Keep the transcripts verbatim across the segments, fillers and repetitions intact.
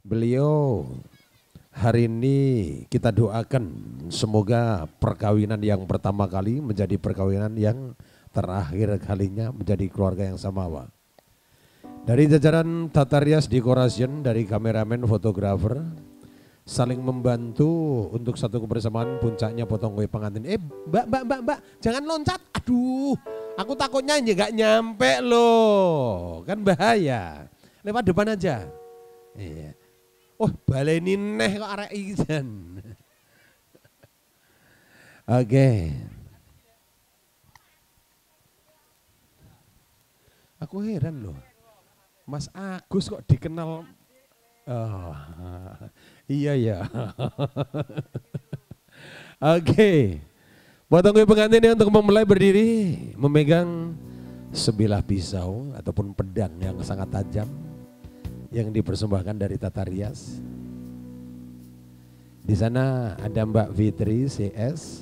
beliau hari ini kita doakan semoga perkawinan yang pertama kali menjadi perkawinan yang terakhir kalinya menjadi keluarga yang samawa. Dari jajaran Tata Rias Decoration, dari kameramen, fotografer, saling membantu untuk satu kebersamaan puncaknya potong kue pengantin. Eh mbak, mbak, mbak, mbak, jangan loncat. Aduh, aku takutnya aja gak nyampe loh, kan bahaya. Lewat depan aja. Iya. Oh baleni neh kok arek izan. Oke. Aku heran loh. Mas Agus kok dikenal. Oh, iya ya. Oke. Potong kue pengantin untuk memulai berdiri memegang sebilah pisau ataupun pedang yang sangat tajam yang dipersembahkan dari Tata Rias. Di sana ada Mbak Fitri C S.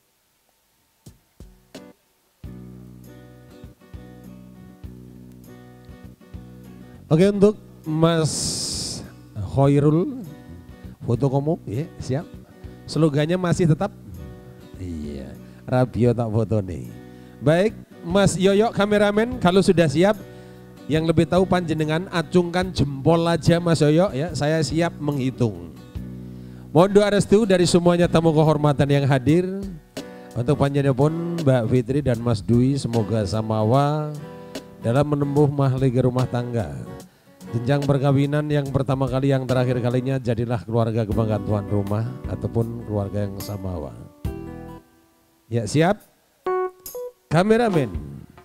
Oke, untuk Mas Khairul foto komo, ya siap. Slogannya masih tetap, iya, Rabio tak foto nih. Baik, Mas Yoyo kameramen kalau sudah siap. Yang lebih tahu panjenengan acungkan jempol aja Mas Yoyo ya, saya siap menghitung. Mohon doa restu dari semuanya tamu kehormatan yang hadir. Untuk panjenengan pun Mbak Fitri dan Mas Dwi semoga samawa dalam menempuh mahligai rumah tangga. Jenjang perkawinan yang pertama kali yang terakhir kalinya jadilah keluarga kebanggaan tuan rumah ataupun keluarga yang samawa. Ya siap? Kameramen.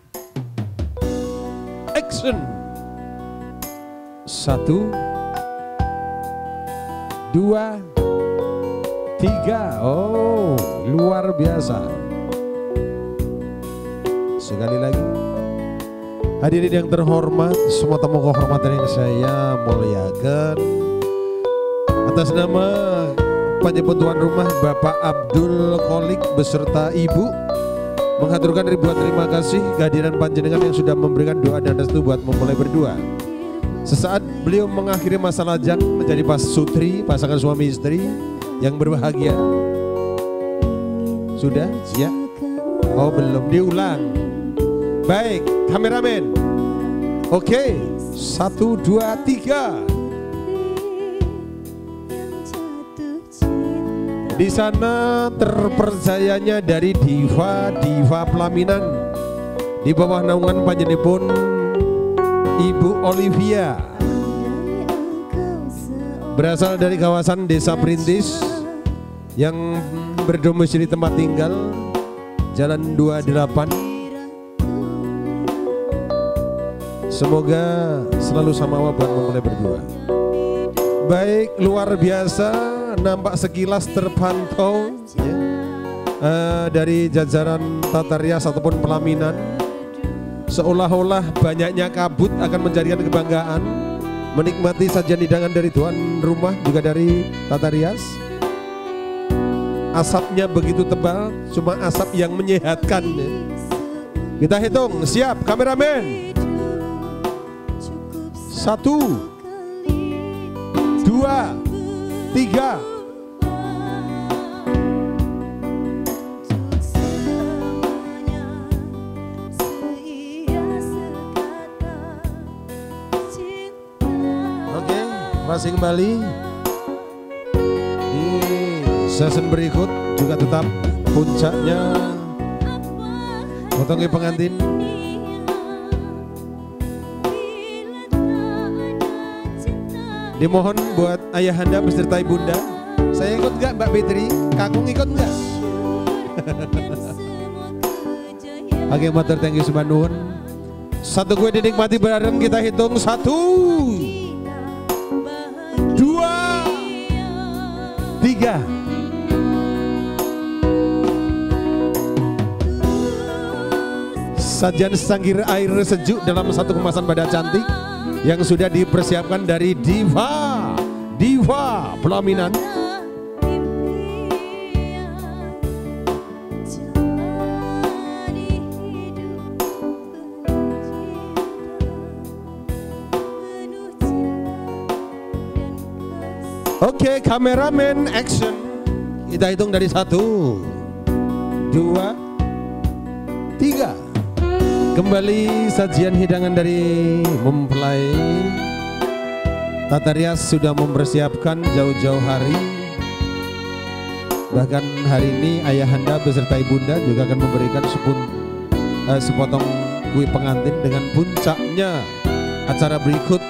Action. Satu, dua, tiga. Oh, luar biasa. Sekali lagi. Hadirin yang terhormat, semua tamu kehormatan yang saya muliakan. Atas nama penyebutan tuan rumah Bapak Abdul Kholik beserta Ibu, menghaturkan ribuan terima kasih kehadiran panjenengan yang sudah memberikan doa dan restu buat memulai berdua. Sesaat beliau mengakhiri masa lajang menjadi pasutri, pasangan suami istri yang berbahagia. Sudah? Ya? Oh belum, diulang. Baik, kameramen. Oke, satu, dua, tiga. Di sana terpercayanya dari diva-diva pelaminan di bawah naungan panjenengan Ibu Olivia, berasal dari kawasan Desa Perintis yang berdomisili tempat tinggal Jalan dua puluh delapan. Semoga selalu samawa buat memulai berdua. Baik, luar biasa, nampak sekilas terpantau ya, uh, dari jajaran Tata Rias ataupun pelaminan, seolah-olah banyaknya kabut akan menjadikan kebanggaan menikmati sajian hidangan dari tuan rumah juga dari Tata Rias. Asapnya begitu tebal, cuma asap yang menyehatkan ya. Kita hitung, siap kameramen. Satu, dua, tiga. Oke, masih kembali di season berikut juga tetap puncaknya potong pengantin. Dimohon buat ayahanda beserta ibunda. Saya ikut nggak Mbak Fitri? Kakung ikut nggak? Oke, motor thank you Subhanun. Satu kue dinikmati bareng, kita hitung satu, dua, tiga. Sajian secangkir air sejuk dalam satu kemasan pada cantik yang sudah dipersiapkan dari diva diva pelaminan. Oke, kameramen action. Kita hitung dari satu, dua, tiga. Kembali sajian hidangan dari mempelai. Tata rias sudah mempersiapkan jauh-jauh hari. Bahkan hari ini ayahanda beserta ibunda juga akan memberikan sepun, eh, sepotong kue pengantin dengan puncaknya acara berikut.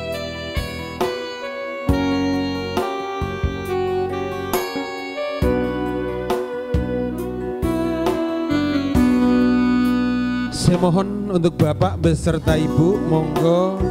Saya mohon untuk Bapak beserta Ibu, monggo.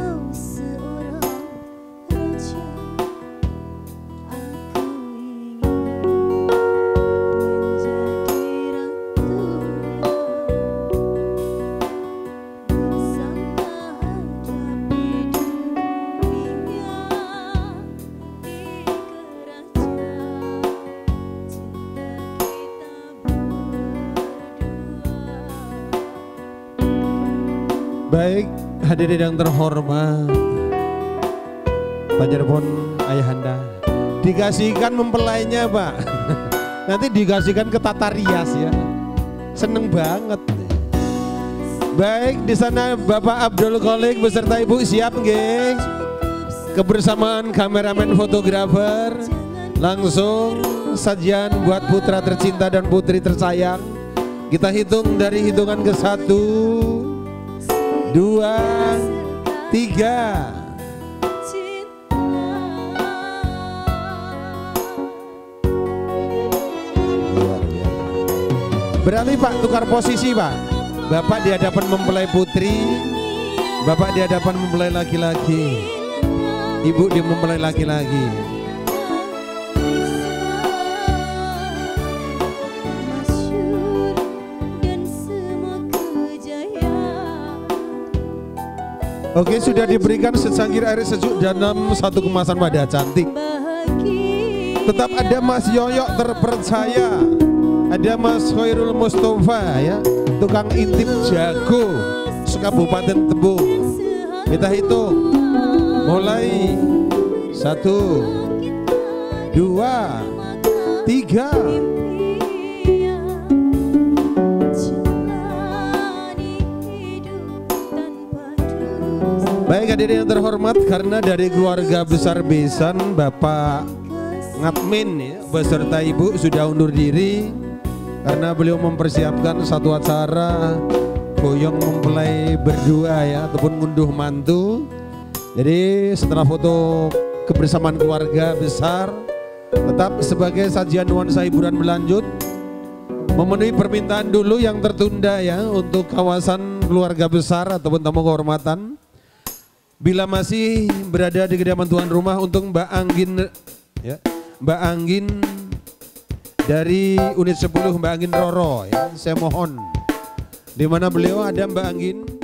Baik, hadirin yang terhormat, panjenengan ayahanda dikasihkan mempelainya, Pak. Nanti dikasihkan ke tata rias ya. Seneng banget. Baik, di sana Bapak Abdul Kholik beserta Ibu siap nggih? Kebersamaan kameramen fotografer. Langsung sajian buat putra tercinta dan putri tersayang. Kita hitung dari hitungan ke satu, dua, tiga. Berarti Pak tukar posisi Pak. Bapak di hadapan mempelai putri, Bapak di hadapan mempelai laki-laki, Ibu di mempelai laki-laki. Oke, sudah diberikan secangkir air sejuk dalam satu kemasan wadah cantik. Tetap ada Mas Yoyok terpercaya, ada Mas Khairul Mustafa ya, tukang intip jago Kabupaten Tembung. Kita hitung, mulai satu, dua, tiga. Baik hadirin yang terhormat, karena dari keluarga besar besan Bapak Ngatmin ya, beserta Ibu sudah undur diri karena beliau mempersiapkan satu acara boyong mempelai berdua ya, ataupun ngunduh mantu. Jadi setelah foto kebersamaan keluarga besar, tetap sebagai sajian nuansa hiburan berlanjut, memenuhi permintaan dulu yang tertunda ya untuk kawasan keluarga besar ataupun tamu kehormatan. Bila masih berada di kediaman tuan rumah, untuk Mbak Anggin ya, Mbak Anggin dari unit sepuluh, Mbak Anggin Roro ya, saya mohon. Di mana beliau ada Mbak Anggin?